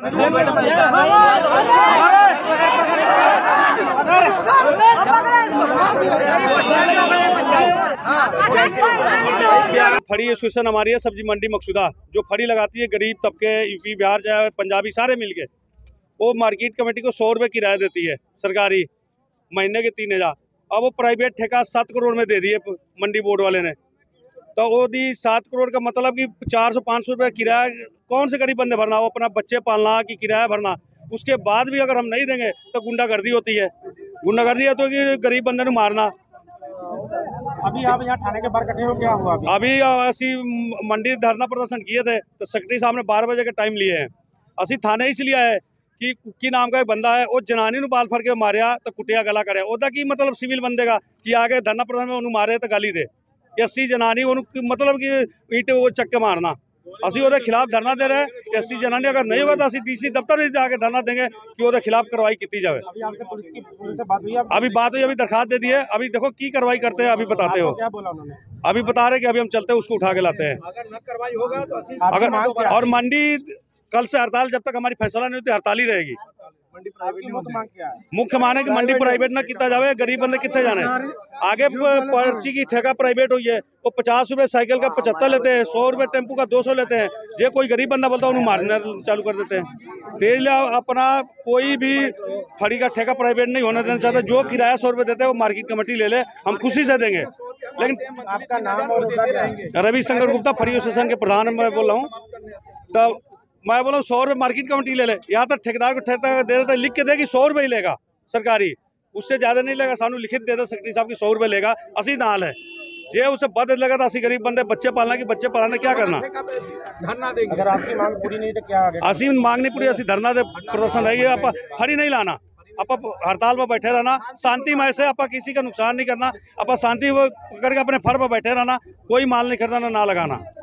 फड़ी एसोसिएशन हमारी है, सब्जी मंडी मकसूदा, जो फड़ी लगाती है गरीब तबके, यूपी बिहार चाहे पंजाबी सारे मिलके, वो मार्केट कमेटी को 100 रुपये किराया देती है सरकारी, महीने के 3000। अब वो प्राइवेट ठेका 7 करोड़ में दे दिए मंडी बोर्ड वाले ने, तो वो दी 7 करोड़ का मतलब कि 400-500 रुपये किराया कौन से गरीब बंदे भरना, वो अपना बच्चे पालना कि किराया भरना। उसके बाद भी अगर हम नहीं देंगे तो गुंडागर्दी होती है, गुंडागर्दी है तो कि गरीब बंदे को मारना। अभी आप यहाँ थाने के बाहर इकट्ठे हो, क्या हुआ अभी असी मंडी धरना प्रदर्शन किए थे तो सेक्रेटरी साहब ने 12 बजे का टाइम लिए हैं। असी थाने इसलिए आए कि कुकी नाम का एक बंदा है, वो जनानी ਨੂੰ बाल फड़ के मारिया तो कुटिया गला करे, ਉਹਦਾ की मतलब सिविल बंदे का कि आगे धरना प्रदर्शन में उन्होंने मारे तो गाली दे, 80 जनानी मतलब कि ईट वो चक्के मारना। असी ਉਹਦੇ खिलाफ धरना दे रहे हैं। 80 जनानी अगर नहीं होगा तो असी डीसी दफ्तर में जाके धरना देंगे कि ਉਹਦੇ खिलाफ कार्रवाई की जाए। अभी आपसे पुलिस से बात हुई? अभी बात हुई, अभी दरखास्त दे दी है, अभी देखो की कार्रवाई करते हैं, अभी बताते हो। क्या बोला उन्होंने? अभी बता रहे कि अभी हम चलते हैं, उसको उठा के लाते हैं। अगर न कार्रवाई होगा तो अगर और मंडी कल से हड़ताल, जब तक हमारी फैसला नहीं होती हड़ताल ही रहेगी। मुख्य माने कि मंडी प्राइवेट ना किया जाए, गरीब बंदे कितने जाने। आगे पर्ची की ठेका प्राइवेट हुई है, वो 50 रुपये साइकिल का 75 लेते हैं, 100 रुपये टेम्पू का 200 लेते हैं। जो कोई गरीब बंदा बोलता है उन्हें मारना चालू कर देते हैं। तेज अपना कोई भी फड़ी का ठेका प्राइवेट नहीं होना देना चाहता। जो किराया 100 रुपये देते हैं वो मार्केट कमेटी ले ले, हम खुशी से देंगे। लेकिन आपका नाम और रविशंकर गुप्ता, फड़ी एसोसिएशन के प्रधान मैं बोल रहा हूँ। तो मैं बोला 100 रुपये मार्केट कमेटी ले ले, यहाँ तक ठेकेदार को ठेका दे देता, लिख के देगी 100 रुपये ही लेगा सरकारी, उससे ज़्यादा नहीं लेगा। सानू लिखित दे दो सेक्रेटरी साहब की 100 रुपये लेगा, असी नाल है। जे उसे बद लगा तो असी गरीब बंदे बच्चे पालना कि बच्चे पढ़ाना क्या करना। अगर आपकी मांग पूरी नहीं तो क्या आगे? असी मांग नहीं पूरी, असी धरना दे प्रदर्शन रहेगी। आप फड़ी नहीं लाना, आप हड़ताल पर बैठे रहना शांतिमय से, आप किसी का नुकसान नहीं करना, आप शांति करके अपने फड़ पर बैठे रहना, कोई माल नहीं खरीदना ना लगाना।